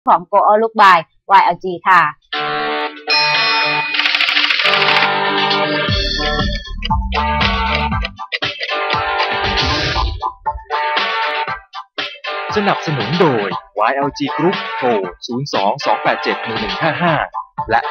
ของ Go All Look by YLG ค่ะสนับสนุนโดย YLG Group โทร 02-287-1155 และ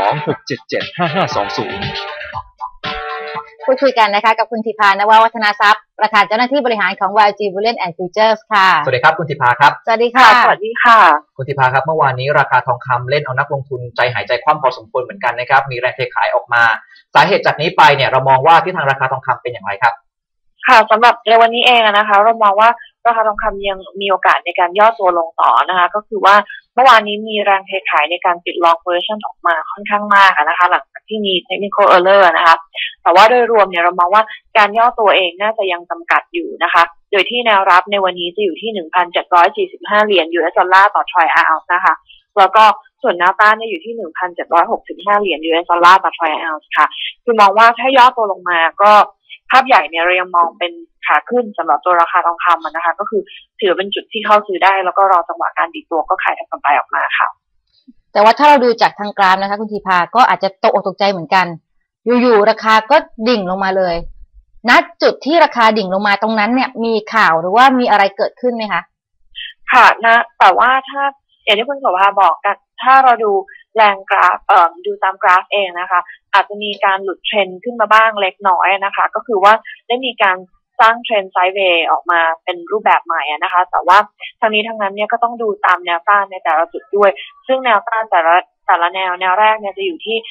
02-677-5520 พูดคุยกันนะคะกับคุณธิพานววัฒนาทรัพย์ประธานเจ้าหน้าที่บริหารของ YLG Bullion and Futures ค่ะสวัสดีครับคุณธิพาครับสวัสดีค่ะสวัสดีค่ะคุณธิพาครับเมื่อวานนี้ราคาทองคำเล่นเอานักลงทุนใจหายใจคว่ำพอสมควรเหมือนกันนะครับมีแรงเทขายออกมาสาเหตุจากนี้ไปเนี่ยเรามองว่าที่ทางราคาทองคำเป็นอย่างไรครับค่ะสำหรับในวันนี้เองนะคะเรามองว่าราคาทองคำยังมีโอกาสในการย่อตัวลงต่อนะคะก็คือว่าเมื่อวานนี้มีแรงเทขายในการปิด long position ออกมาค่อนข้างมากนะคะหลังจากที่มี technical error นะคะแต่ว่าโดยรวมเนี่ยเรามองว่าการย่อตัวเองน่าจะยังจำกัดอยู่นะคะโดยที่แนวรับในวันนี้จะอยู่ที่ 1,745 เหรียญ US ดอลลาร์ต่อ troy ounce นะคะแล้วก็ส่วนแนวต้านเนี่ยอยู่ที่ 1,765 เหรียญ US ดอลลาร์ต่อ troy ounce ค่ะคือมองว่าถ้าย่อตัวลงมาก็ภาพใหญ่เนี่ยเรายังมองเป็นขาขึ้นสำหรับตัวราคาทองคำนะคะก็คือถือเป็นจุดที่เข้าซื้อได้แล้วก็รอจังหวะการดีตัวก็ขายทำกำไรออกมาค่ะแต่ว่าถ้าเราดูจากทางกราฟนะคะคุณธีภาก็อาจจะตกอกตกใจเหมือนกันอยู่ๆราคาก็ดิ่งลงมาเลยณจุดที่ราคาดิ่งลงมาตรงนั้นเนี่ยมีข่าวหรือว่ามีอะไรเกิดขึ้นไหมคะค่ะนะแต่ว่าถ้าอย่างที่คุณโสภาบอกกันถ้าเราดูแรงกราฟดูตามกราฟเองนะคะอาจจะมีการหลุดเทรนด์ขึ้นมาบ้างเล็กน้อยนะคะก็คือว่าได้มีการสร้างเทรนด์ไซด์เวย์ออกมาเป็นรูปแบบใหม่นะคะแต่ว่าทั้งนี้ทั้งนั้นเนี่ยก็ต้องดูตามแนวต้านในแต่ละจุดด้วยซึ่งแนวต้านแต่ละแนวแรกเนี่ยจะอยู่ที่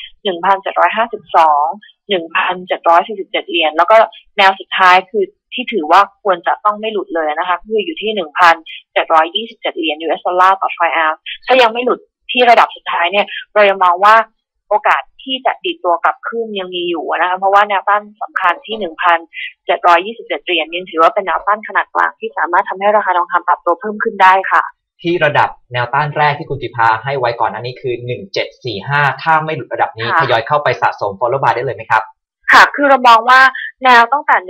1,752 1,747 เหรียญแล้วก็แนวสุดท้ายคือที่ถือว่าควรจะต้องไม่หลุดเลยนะคะคืออยู่ที่ 1,727 เหรียญ US ดอลลาร์ต่อ troy ounce ถ้ายังไม่หลุดที่ระดับสุดท้ายเนี่ยเรายังมองว่าโอกาสที่จะดีดตัวกลับขึ้นยังมีอยู่นะคะเพราะว่าแนวต้านสำคัญที่ 1,727 เหรียญยังถือว่าเป็นแนวต้านขนาดกลางที่สามารถทำให้ราคาทองคำปรับตัวเพิ่มขึ้นได้ค่ะที่ระดับแนวต้านแรกที่คุณจิพาให้ไว้ก่อนอันนี้คือ 1745 ถ้าไม่หลุดระดับนี้ทยอยเข้าไปสะสม follow bar ได้เลยไหมครับค่ะคือเรามองว่าแนวตั้งแต่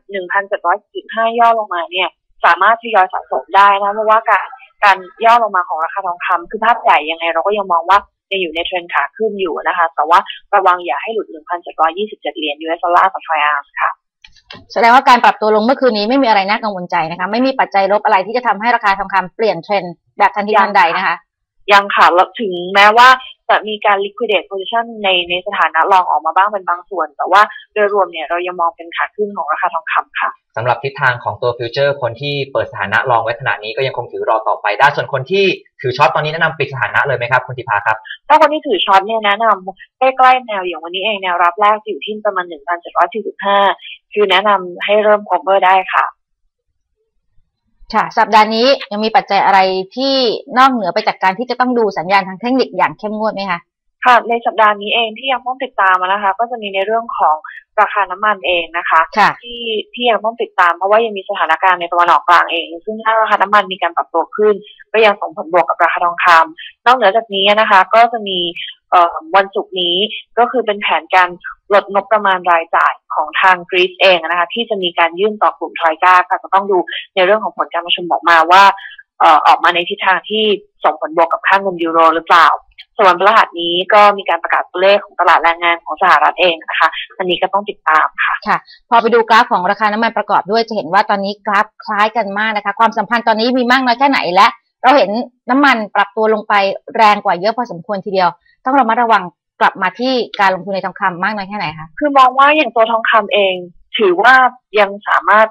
1,745 ย่อลงมาเนี่ยสามารถทยอยสะสมได้นะเพราะว่าการย่อลงมาของราคาทองคำคือภาพใหญ่ยังไงเราก็ยังมองว่ายังอยู่ในเทรนด์ขาขึ้นอยู่นะคะแต่ว่าระวังอย่าให้หลุด 1,727 เหรียญ US ดอลลาร์ต่อ troy ounce ค่ะแสดงว่าการปรับตัวลงเมื่อคืนนี้ไม่มีอะไรน่ากังวลใจนะคะไม่มีปัจจัยลบอะไรที่จะทำให้ราคาทองคำเปลี่ยนเทรนด์แบบทันทีทันใดนะคะยังค่ะถึงแม้ว่าจะมีการ liquidate position ในสถานะรองออกมาบ้างเป็นบางส่วนแต่ว่าโดยรวมเนี่ยเรายังมองเป็นขาขึ้นของราคาทองคำค่ะสำหรับทิศทางของตัวฟิวเจอร์คนที่เปิดสถานะรองไว้ขณะนี้ก็ยังคงถือรอต่อไปได้ส่วนคนที่ถือช็อตตอนนี้แนะนำปิดสถานะเลยไหมครับคุณธิพาครับถ้าคนที่ถือช็อตเนี่ยแนะนำใกล้ๆแนวอย่างวันนี้เองแนวรับแรกอยู่ที่ประมาณ 1,745 คือแนะนำให้เริ่ม cover ได้ค่ะค่ะสัปดาห์นี้ยังมีปัจจัยอะไรที่นอกเหนือไปจากการที่จะต้องดูสัญญาณทางเทคนิคอย่างเข้มงวดไหมคะค่ะในสัปดาห์นี้เองที่ยังต้องติดตามนะคะก็จะมีในเรื่องของราคาน้ำมันเองนะคะที่ยังต้องติดตามเพราะว่ายังมีสถานการณ์ในตะวันออกกลางเองซึ่งถ้าราคาน้ำมันมีการปรับตัวขึ้นก็ยังส่งผลบวกกับราคาทองคำนอกเหนือจากนี้นะคะก็จะมีวันศุกร์นี้ก็คือเป็นแผนการลดงบประมาณรายจ่ายของทางกรีซเองนะคะที่จะมีการยื่นต่อกลุ่มทรอยก้าก็ต้องดูในเรื่องของผลการประชุมออกมาว่าออกมาในทิศทางที่ส่งผลบวกกับค่าเงินยูโรหรือเปล่าส่วนวันพฤหัสนี้ก็มีการประกาศตัวเลขของตลาดแรงงานของสหรัฐเองนะคะอันนี้ก็ต้องติดตามค่ะค่ะพอไปดูกราฟของราคาน้ำมันประกอบด้วยจะเห็นว่าตอนนี้กราฟคล้ายกันมากนะคะความสัมพันธ์ตอนนี้มีมากน้อยแค่ไหนและเราเห็นน้ำมันปรับตัวลงไปแรงกว่าเยอะพอสมควรทีเดียวต้องระมัดระวังกลับมาที่การลงทุนในทองคำมากน้อยแค่ไหนคะคือมองว่าอย่างตัวทองคำเองถือว่ายังสามารถ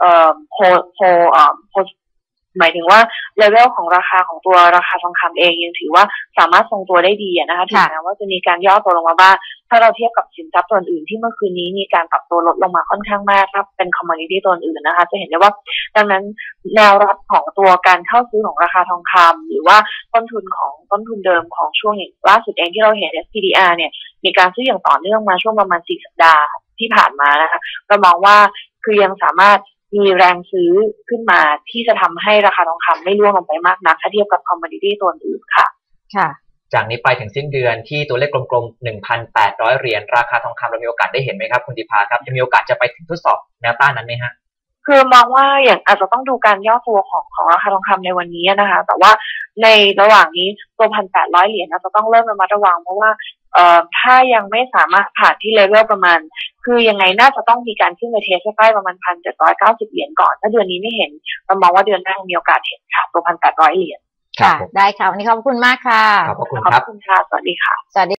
โพหมายถึงว่าเลเวลของราคาของตัวราคาทองคำเองยังถือว่าสามารถทรงตัวได้ดีนะคะถึงแม้ว่าจะมีการย่อตัวลงมาบ้างถ้าเราเทียบกับสินทรัพย์ตัวอื่นที่เมื่อคืนนี้มีการปรับตัวลดลงมาค่อนข้างมากถ้าเป็นคอมมอดิตี้ตัวอื่นนะคะจะเห็นได้ว่าดังนั้นแนวรับของตัวการเข้าซื้อของราคาทองคำหรือว่าต้นทุนเดิมของช่วงล่าสุดเองที่เราเห็น SPDR เนี่ยมีการซื้ออย่างต่อเนื่องมาช่วงประมาณ4 สัปดาห์ที่ผ่านมานะคะเรามองว่าคือยังสามารถมีแรงซื้อขึ้นมาที่จะทำให้ราคาทองคำไม่ร่วงลงไปมากนักถ้าเทียบกับคอมมอดิตี้ตัวอื่นค่ะค่ะจากนี้ไปถึงสิ้นเดือนที่ตัวเลขกลมๆ 1,800 เหรียญราคาทองคำเรามีโอกาสได้เห็นไหมครับคุณธิพาครับจะมีโอกาสจะไปถึงทดสอบแนวต้านนั้นไหมฮะคือมองว่าอย่างอาจจะต้องดูการย่อตัวของราคาทองคำในวันนี้นะคะแต่ว่าในระหว่างนี้ตัว1,800 เหรียญอาจจะต้องเริ่มระมัดระวังเพราะว่าถ้ายังไม่สามารถผ่านที่เลเวลประมาณคือยังไงน่าจะต้องมีการขึ้นไปเทสใกล้ประมาณ1,790 เหรียญก่อนถ้าเดือนนี้ไม่เห็นเรามองว่าเดือนหน้ามีโอกาสเห็นค่ะตัว1,800 เหรียญค่ะได้ค่ะวันนี้ขอบคุณมากค่ะขอบคุณขอบครับคุณค่ะสวัสดีค่ะสวัสดี